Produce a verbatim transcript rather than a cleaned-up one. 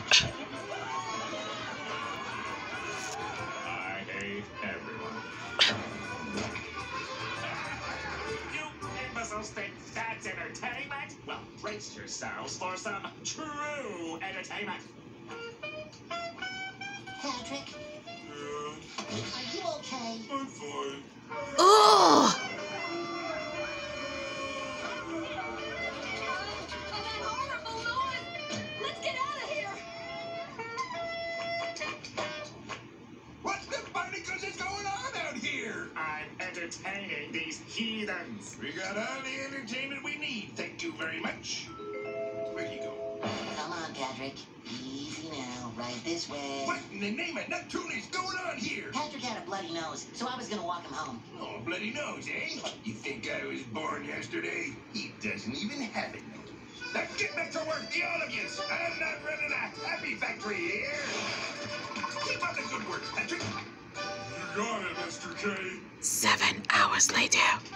I hate everyone. You imbeciles think that's entertainment? Well, brace yourselves for some true entertainment. Patrick? Yeah, Are you okay? I'm fine. Ugh! Let's get out of here! What's the barnacles is going on out here? I'm entertaining these heathens. We got all the entertainment we need, thank you very much. Where you go? Come on, Patrick. Easy now. Right this way. What in the name of Neptune is going on here? Patrick had a bloody nose, so I was gonna walk him home. Oh, bloody nose, eh? You think I was born yesterday? He doesn't even have it. Now get back to work, the all of you. I'm not running a happy factory here. Keep up the good work, Patrick. You got it, Mister K. Seven hours later.